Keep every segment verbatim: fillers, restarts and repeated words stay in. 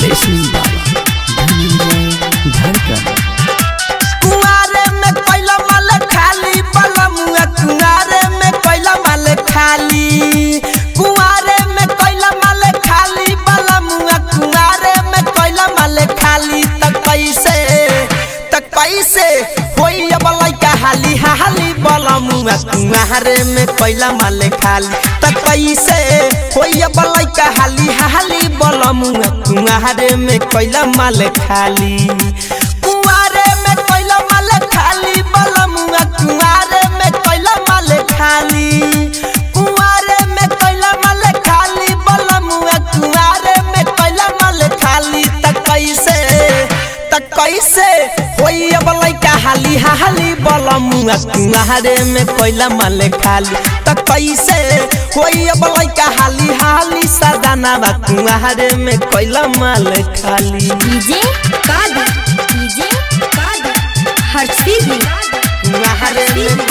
Jasmine बाबा धनंजय धड़कन। कुआरे में कोयला माल खाली बलमुआ कुआरे में कोयला माल खाली कुआरे में कोयला माल खाली बलमुआ कुआरे में कोयला माल खाली त कैसे त कैसे होई अब लइका हाली हाली बलमुआ कुआरे में कोयला माल खाली त कैसे होई अब लइका हाली हाली बलमुआ कुआरे में कोयला माल खाली कुआरे में कोयला माल खाली बलमुआ कुआरे में कोयला माल खाली कुआरे में कोयला माल खाली बलमुआ कुआरे में कोयला माल खाली त कैसे त कैसे होई अब लइका हाली हाली बलमुआ कुआरे में कोयला माल खाली त कैसे होई अब लइका हाली हाली सदाना बा कुआरे में कोयला माल खाली। डीजे कादर डीजे कादर हर्षदीप कुआरे में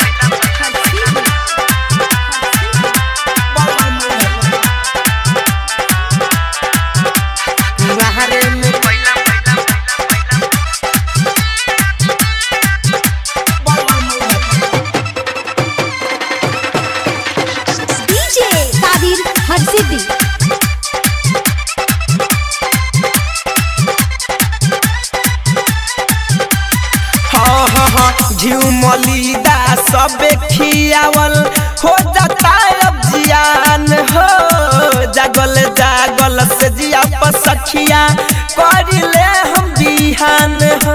झुमलीदा सबे खियावल हो जाता अब जियान हो जागल जागल से जिया पसखिया कर ले हम बिहान हो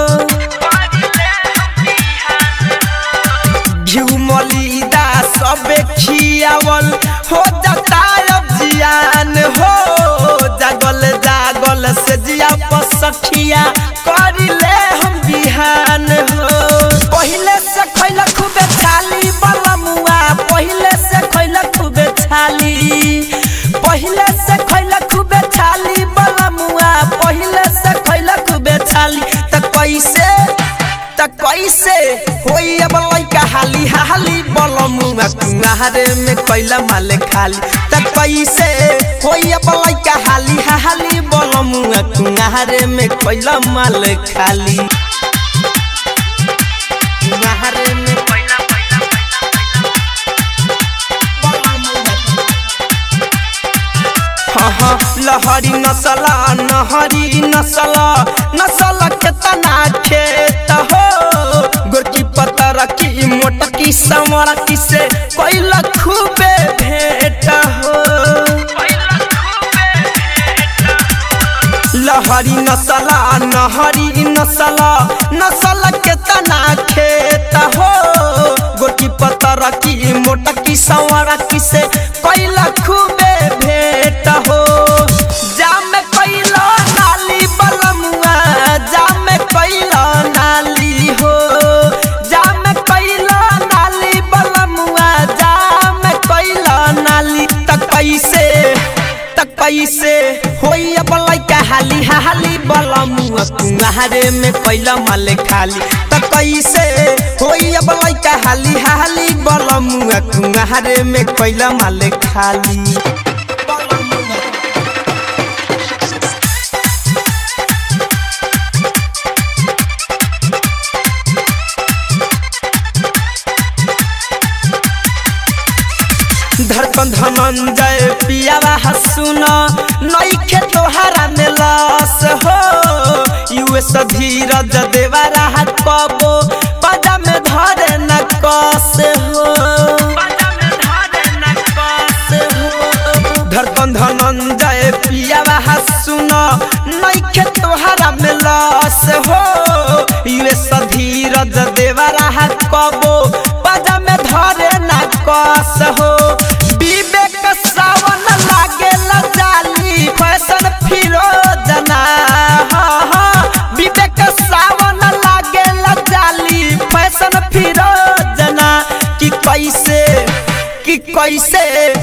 झुमलीदा सबे खियावल हो जाता अब जियान हो जागल जागल से जिया पसखिया कर ले हम बिहान हो पहिले से खैला खूबे छाली बलमुआ पहिले से खैला खूबे छाली पहिले से खैला खूबे छाली बलमुआ पहिले से खैला खूबे छाली त कैसे त कैसे होई अब लइका हाली हाली बलमुआ कुआरे में कोयला माल खाली त कैसे होई अब लइका हाली हाली बलमुआ कुआरे में कोयला माल खाली कुआरे में कोयला हाँ हाँ लहरी नसला नहरी नसला नसला केतना खेत हो गोरकी पतर की मोटकी समरा की से कोयला खूबे भेट हो लहरी नसला नहरी नसला नसला केतना खेत हो गोरकी पतर की मोटकी समरा की से कोयला खूबे भेट हो जाम कोयला नाली बलमुआ जाम कोयला नाली हो जाम कोयला नाली बलमुआ जाम कोयला नाली त कैसे त कैसे होई अब लइका हाली हाली बलमुआ कुआरे में कोयला माल खाली त कैसे होई अब लइका हाली हाली बलमुआ कुआरे में कोयला माल खाली। धड़कन धनंजय पियावा हसुना नइखे तोहरा में लस हो यूएस धीरज देवरा कबो पदा में धरे न कस हो धड़कन धनंजय पियावा हसुना नइखे तोहरा में लस हो यूएस धीरज देवरा कबो पदा में धरे न कस हो विवेक सावन लागे लजाली फैशन फिरोजना हाँ हाँ विवेक सावन लागे लजाली फैशन फिरोजना कि कैसे कि कैसे